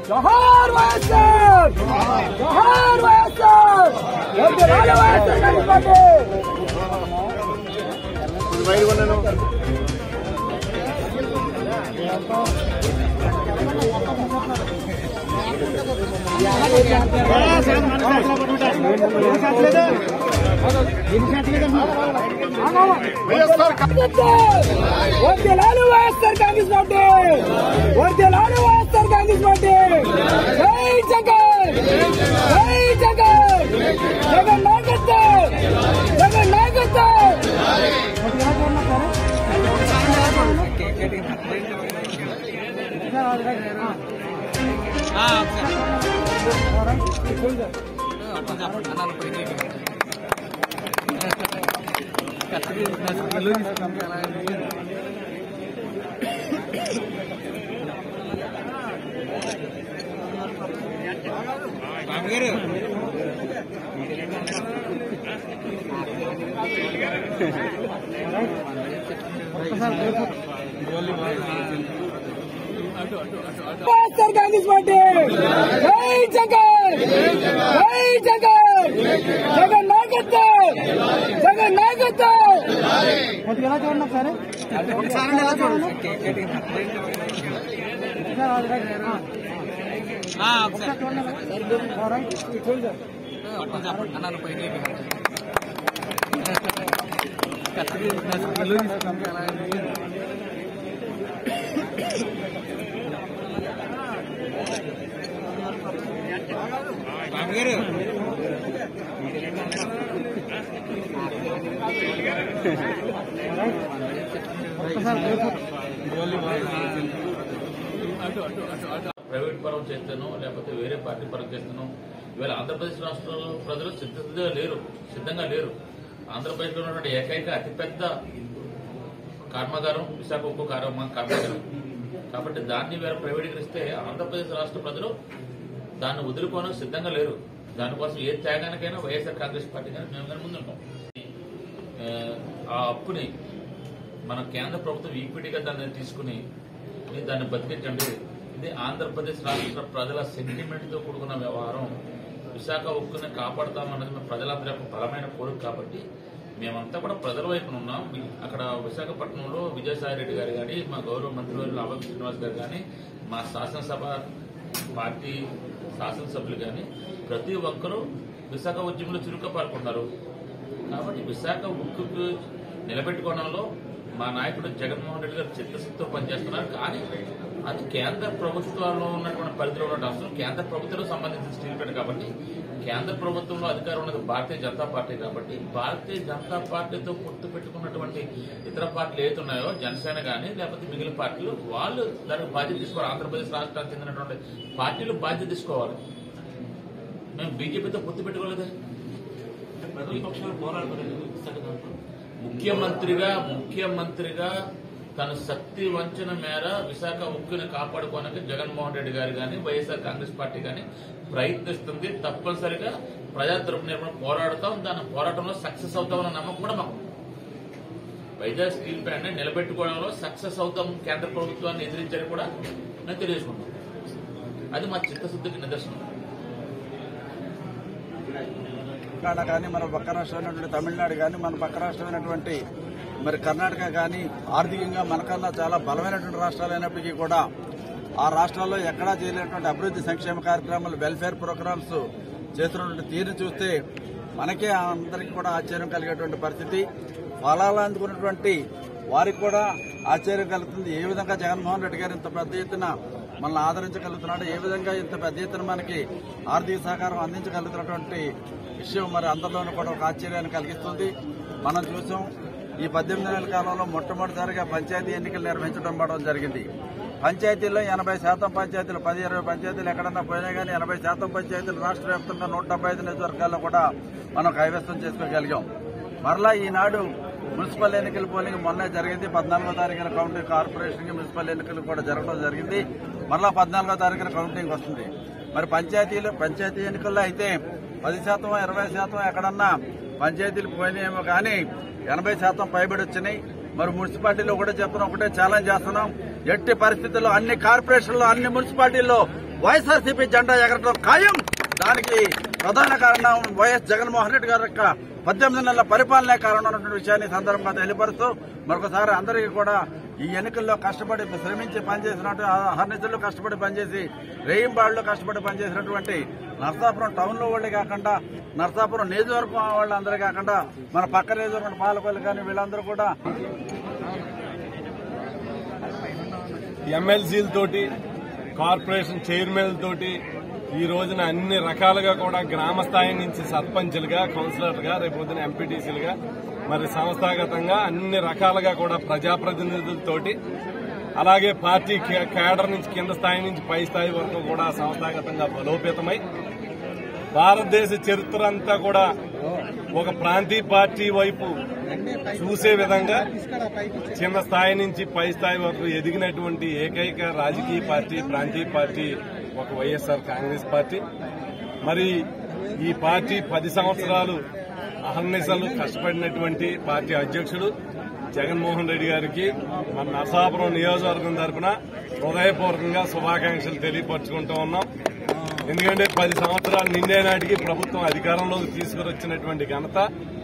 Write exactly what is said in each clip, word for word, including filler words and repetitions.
जोहार వైఎస్ఆర్ जोहार వైఎస్ఆర్ వందేలాల వైఎస్ఆర్ కాంగ్రెస్ పార్టీ వైర్ వన్నను వందేలాల వైఎస్ఆర్ కాంగ్రెస్ పార్టీ వందేలాల వైఎస్ఆర్ కాంగ్రెస్ పార్టీ జై జగన్ జై జగన్ జగన్ నాయకత్వం జగన్ నాయకత్వం వైఎస్ఆర్ కాంగ్రెస్ పార్టీ జై జగన్ జై జగన్ జగన్ నాయకత్వం జగన్ నాయకత్వం ఎలా చూడండి సరే ఎలా చూడండి ప్రైవేట్ పరం చేస్తానో లేకపోతే వేరే పార్టీ పరం చేస్తానో ఇవాళ ఆంధ్రప్రదేశ్ రాష్ట్రంలో ప్రజలు సిద్ధంగా లేరు సిద్ధంగా లేరు ఆంధ్రప్రదేశ్లో ఉన్నటువంటి ఏకైక అతిపెద్ద కర్మాగారం విశాఖ ఉక్కు కర్మాగారం కాబట్టి దాన్ని వేరే ప్రైవేటీకరిస్తే ఆంధ్రప్రదేశ్ రాష్ట్ర ప్రజలు దాన్ని వదులుకోవడం సిద్ధంగా లేరు. దానికోసం ఏ త్యాగానికైనా వైఎస్ఆర్ కాంగ్రెస్ పార్టీ కానీ మేము కానీ ముందుంటాం. ఆ అప్పుని మన కేంద్ర ప్రభుత్వం ఈక్విటీగా దాన్ని తీసుకుని దాన్ని బతికించండి. ఇది ఆంధ్రప్రదేశ్ రాష్ట్ర ప్రజల సెంటిమెంట్ తో కూడుకున్న వ్యవహారం. విశాఖ ఉక్కుని కాపాడుతామన్నది మా ప్రజలందరి యొక్క బలమైన కోరిక కాబట్టి మేమంతా కూడా ప్రజల వైపున ఉన్నాం. అక్కడ విశాఖపట్నంలో విజయసాయి రెడ్డి గారు కానీ మా గౌరవ మంత్రివర్యులు ఆబా శ్రీనివాస్ గారు కానీ మా శాసనసభ పార్టీ శాసనసభ్యులు కానీ ప్రతి ఒక్కరూ విశాఖ ఉద్యమంలో చురుగ్గా పాల్గొన్నారు. కాబట్టి విశాఖ ఉక్కుకు నిలబెట్టుకోవడంలో మా నాయకుడు జగన్మోహన్ రెడ్డి గారు చిత్తశుద్ధితో పనిచేస్తున్నారు. కానీ అది కేంద్ర ప్రభుత్వంలో ఉన్నటువంటి పరిధిలో ఉన్న రాష్ట్రం కేంద్ర ప్రభుత్వానికి సంబంధించిన స్టీల్ ప్లాంట్ కాబట్టి కేంద్ర ప్రభుత్వంలో అధికారం ఉన్నది భారతీయ జనతా పార్టీ కాబట్టి భారతీయ జనతా పార్టీతో పొత్తు పెట్టుకున్నటువంటి ఇతర పార్టీలు ఏతున్నాయో జనసేన కానీ లేకపోతే మిగిలిన పార్టీలు వాళ్ళు దానికి బాధ్యత తీసుకోవాలి. ఆంధ్రప్రదేశ్ రాష్ట్రానికి చెందినటువంటి పార్టీలు బాధ్యత తీసుకోవాలి. మేము బీజేపీతో పొత్తు పెట్టుకోలేదే. ప్రతిపక్షాలు పోరాడుకోలేదు. ముఖ్యమంత్రిగా ముఖ్యమంత్రిగా తన శక్తి వంచన మేర విశాఖ ఉక్కుని కాపాడుకోవడానికి జగన్మోహన్ రెడ్డి గారు కానీ వైఎస్ఆర్ కాంగ్రెస్ పార్టీ కానీ ప్రయత్నిస్తుంది. తప్పనిసరిగా ప్రజా తరపున పోరాడుతాం. దాని పోరాటంలో సక్సెస్ అవుతామన్న నమ్మకం కూడా మాకు. వైజాగ్ స్టీల్ ప్లాంట్ ని నిలబెట్టుకోవడంలో సక్సెస్ అవుతాం. కేంద్ర ప్రభుత్వాన్ని ఎదిరించని కూడా నేను తెలియజేసుకుంటాం. అది మా చిత్తశుద్ధికి నిదర్శనం. తెలంగాణ కానీ మన పక్క రాష్ట్రమైనటువంటి తమిళనాడు కానీ మన పక్క రాష్ట్రమైనటువంటి మరి కర్ణాటక కానీ ఆర్థికంగా మనకన్నా చాలా బలమైనటువంటి రాష్ట్రాలు అయినప్పటికీ కూడా ఆ రాష్ట్రాల్లో ఎక్కడా చేయలేనటువంటి అభివృద్ది సంక్షేమ కార్యక్రమాలు వెల్ఫేర్ ప్రోగ్రామ్స్ చేస్తున్నటువంటి తీరు చూస్తే మనకే అందరికీ కూడా ఆశ్చర్యం కలిగేటువంటి పరిస్థితి. ఫలాలు అందుకున్నటువంటి వారికి కూడా ఆశ్చర్యం కలుగుతుంది. ఏ విధంగా జగన్మోహన్ రెడ్డి గారు ఇంత పెద్ద ఎత్తున మనల్ని ఆదరించగలుగుతున్నాడు, ఏ విధంగా ఇంత పెద్ద ఎత్తున మనకి ఆర్థిక సహకారం అందించగలుగుతున్నటువంటి విషయం మరి అందరిలోనూ కూడా ఒక ఆశ్చర్యాన్ని కలిగిస్తుంది. మనం చూసాం ఈ పద్దెనిమిది నెలల కాలంలో మొట్టమొదటిసారిగా పంచాయతీ ఎన్నికలు నిర్వహించడం పడడం జరిగింది. పంచాయతీల్లో ఎనభై శాతం పంచాయతీలు పది ఇరవై పంచాయతీలు ఎక్కడన్నా పోయినా కానీ ఎనభై శాతం పంచాయతీలు రాష్ట్ర వ్యాప్తంగా నూట డెబ్బై ఐదు నియోజకవర్గాల్లో కూడా మనం కైవసం చేసుకోగలిగాం. మరలా ఈనాడు మున్సిపల్ ఎన్నికల పోలింగ్ మొన్నే జరిగింది. పద్నాలుగో తారీఖున కౌంటింగ్ కార్పొరేషన్ మున్సిపల్ ఎన్నికలు కూడా జరగడం జరిగింది. మరలా పద్నాలుగో తారీఖున కౌంటింగ్ వస్తుంది. మరి పంచాయతీలు పంచాయతీ ఎన్నికల్లో అయితే పది శాతం ఇరవై శాతం ఎక్కడన్నా పంచాయతీలు పోయినాయేమో కానీ ఎనభై శాతం పైబడి వచ్చినాయి. మరి మున్సిపాలిటీలో కూడా చెప్తున్నాం, ఒకటే ఛాలెంజ్ చేస్తున్నాం. ఎట్టి పరిస్థితుల్లో అన్ని కార్పొరేషన్లో అన్ని మున్సిపాలిటీల్లో వైఎస్ఆర్సీపీ జెండా ఎగరడం ఖాయం. దానికి ప్రధాన కారణం వైఎస్ జగన్మోహన్ రెడ్డి గారి యొక్క పద్దెనిమిది నెలల పరిపాలనే కారణం అన్నటువంటి విషయాన్ని సందర్భంగా తెలియపరుస్తూ మరొకసారి అందరికీ కూడా ఈ ఎన్నికల్లో కష్టపడి శ్రమించి పనిచేసినట్టు అహర్నిశలు కష్టపడి పనిచేసి రేయింబాళ్లు కష్టపడి పనిచేసినటువంటి నరసాపురం టౌన్ లో వాళ్ళే కాకుండా నరసాపురం నియోజకవర్గం వాళ్ళందరూ కాకుండా మన పక్క నియోజకవర్గం పాలకొల్లు కానీ వీళ్ళందరూ కూడా ఎమ్మెల్సీలతోటి కార్పొరేషన్ చైర్మన్లతోటి ఈ రోజున అన్ని రకాలుగా కూడా గ్రామ స్థాయి నుంచి సర్పంచ్లుగా కౌన్సిలర్గా రేపొద్దున ఎంపీటీసీలుగా మరి సంస్థాగతంగా అన్ని రకాలుగా కూడా ప్రజాప్రతినిధులతోటి అలాగే పార్టీ కేడర్ నుంచి కింద స్థాయి నుంచి పై స్థాయి వరకు కూడా సంస్థాగతంగా బలోపేతమై భారతదేశ చరిత్ర అంతా కూడా ఒక ప్రాంతీయ పార్టీ వైపు చూసే విధంగా చిన్న స్థాయి నుంచి పై స్థాయి వరకు ఎదిగినటువంటి ఏకైక రాజకీయ పార్టీ ప్రాంతీయ పార్టీ ఒక వైఎస్ఆర్ కాంగ్రెస్ పార్టీ. మరి ఈ పార్టీ పది సంవత్సరాలు అహర్నిశలు కష్టపడినటువంటి పార్టీ అధ్యక్షుడు జగన్మోహన్ రెడ్డి గారికి మన నరసాపురం నియోజకవర్గం తరఫున హృదయపూర్వకంగా శుభాకాంక్షలు తెలియపరుచుకుంటూ ఉన్నాం. ఎందుకంటే పది సంవత్సరాలు నిండే నాటికి ప్రభుత్వం అధికారంలోకి తీసుకువచ్చినటువంటి ఘనత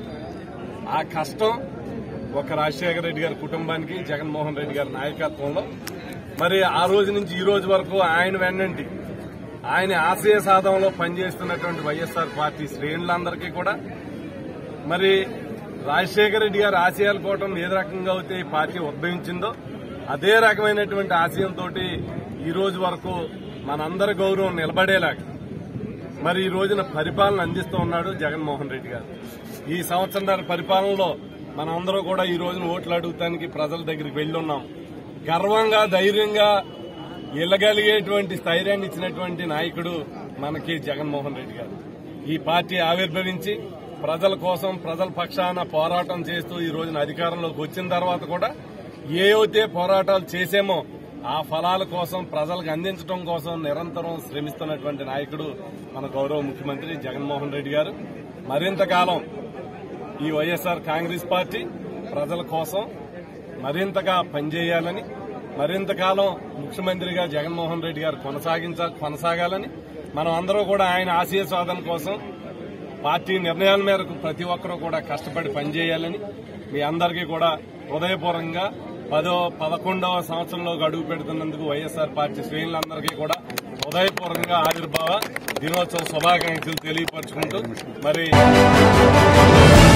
ఆ కష్టం ఒక రాజశేఖర రెడ్డి గారి కుటుంబానికి జగన్మోహన్ రెడ్డి గారి నాయకత్వంలో మరి ఆ రోజు నుంచి ఈ రోజు వరకు ఆయన వెన్నంటి ఆయన ఆశయ సాధనలో పనిచేస్తున్నటువంటి వైఎస్ఆర్ పార్టీ శ్రేణులందరికీ కూడా మరి రాజశేఖర రెడ్డి గారి ఆశయాల కోవటం ఏ రకంగా అయితే ఈ పార్టీ ఉద్భవించిందో అదే రకమైనటువంటి ఆశయంతో ఈ రోజు వరకు మనందరి గౌరవం నిలబడేలాగా మరి ఈ రోజున పరిపాలన అందిస్తూ ఉన్నాడు జగన్మోహన్ రెడ్డి గారు. ఈ సంవత్సరాల పరిపాలనలో మనందరూ కూడా ఈ రోజున ఓట్లు అడుగుతానికి ప్రజల దగ్గరికి వెళ్లి ఉన్నాం. గర్వంగా ధైర్యంగా వెళ్ళగలిగేటువంటి స్థైర్యాన్ని ఇచ్చినటువంటి నాయకుడు మనకి జగన్మోహన్ రెడ్డి గారు. ఈ పార్టీ ఆవిర్భవించి ప్రజల కోసం ప్రజల పక్షాన పోరాటం చేస్తూ ఈ రోజున అధికారంలోకి వచ్చిన తర్వాత కూడా ఏవైతే పోరాటాలు చేసేమో ఆ ఫలాల కోసం ప్రజలకు అందించడం కోసం నిరంతరం శ్రమిస్తున్నటువంటి నాయకుడు మన గౌరవ ముఖ్యమంత్రి జగన్మోహన్ రెడ్డి గారు. మరింతకాలం ఈ వైఎస్ఆర్ కాంగ్రెస్ పార్టీ ప్రజల కోసం మరింతగా పనిచేయాలని మరింతకాలం ముఖ్యమంత్రిగా జగన్మోహన్ రెడ్డి గారు కొనసాగించ కొనసాగాలని మనం అందరూ కూడా ఆయన ఆశయ సాధన కోసం పార్టీ నిర్ణయాల మేరకు ప్రతి ఒక్కరూ కూడా కష్టపడి పనిచేయాలని మీ అందరికీ కూడా హృదయపూర్వకంగా పదో పదకొండవ సంవత్సరంలో అడుగు పెడుతున్నందుకు వైఎస్ఆర్ పార్టీ శ్రేణులందరికీ కూడా హృదయపూర్వకంగా ఆవిర్భావ దినోత్సవ శుభాకాంక్షలు తెలియపరుచుకుంటూ మరి